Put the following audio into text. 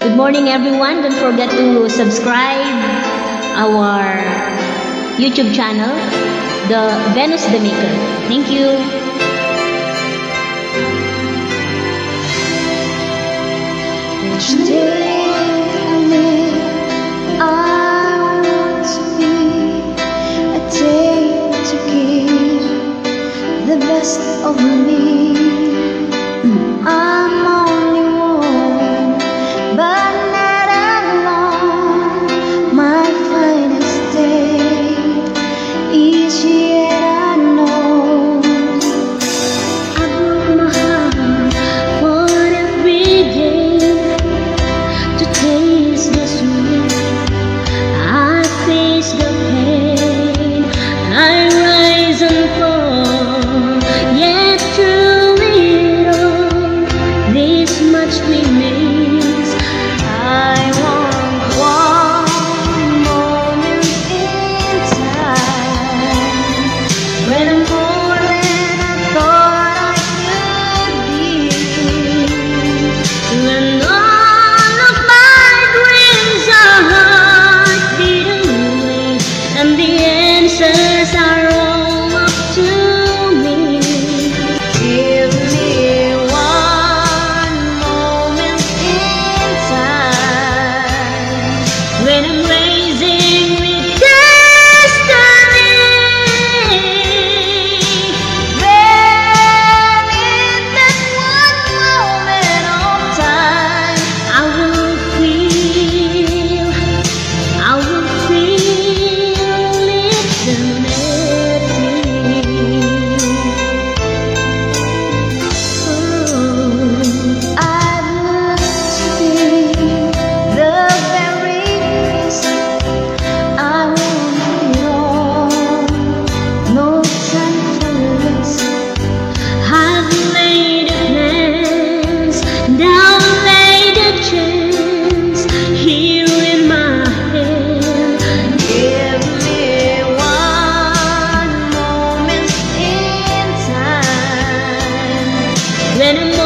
Good morning, everyone. Don't forget to subscribe our YouTube channel, the Venus the Maker. Thank you. Each day I live, I want to be a day to give the best of me. I'm only one, but not alone. My finest day is yet unknown. I broke my heart for every day to taste the sweet. I face the pain, I rise and fall, yet through it all, this much remains. I want one moment in time when I'm more than I thought I could be, when all of my dreams are heartbeating away, and the answers are all up to me. Give me one moment in time when I'm raising with destiny. When in that one moment of time, I will feel eternity. I'd love to be the very best. I want it all, no time for rest. I've laid a plans, now laid a chance here in my head. Give me one moment in time when I'm